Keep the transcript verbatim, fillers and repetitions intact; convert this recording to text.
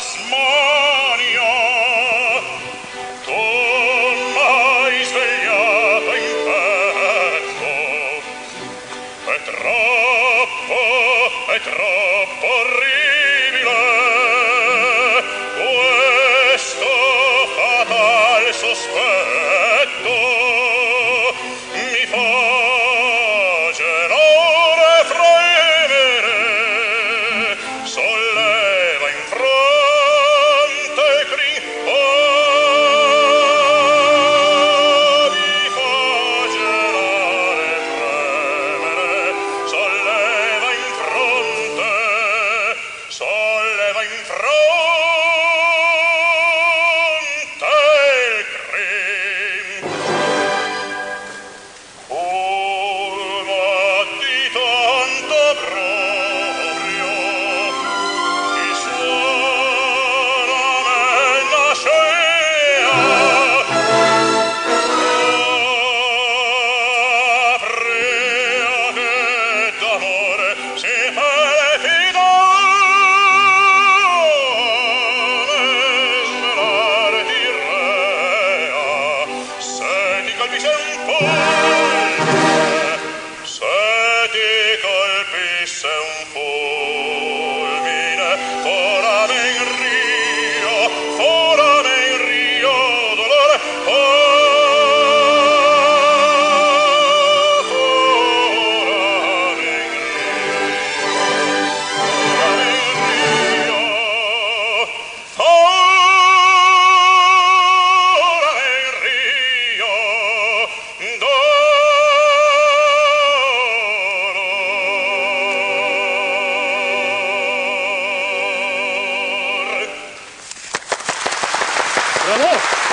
smania, tu m'hai svegliato in petto. È troppo, è troppo orribile questo fatal sospetto. Mi fa gelare e fremere, solleva in fronte il crin. Oh, mi fa gelare e fremere, solleva in fronte, solleva in fronte il crin. Curva di tanto proprio, chi suona me nascea, aprea che d'amore si perfida, mesmelar di rea, se ti colpisce un fulmine, se ti colpisse un fulmine, forame in rio, forame in rio dolore, oh, forame in rio, forame in rio, forame in rio, dolor. Bravo!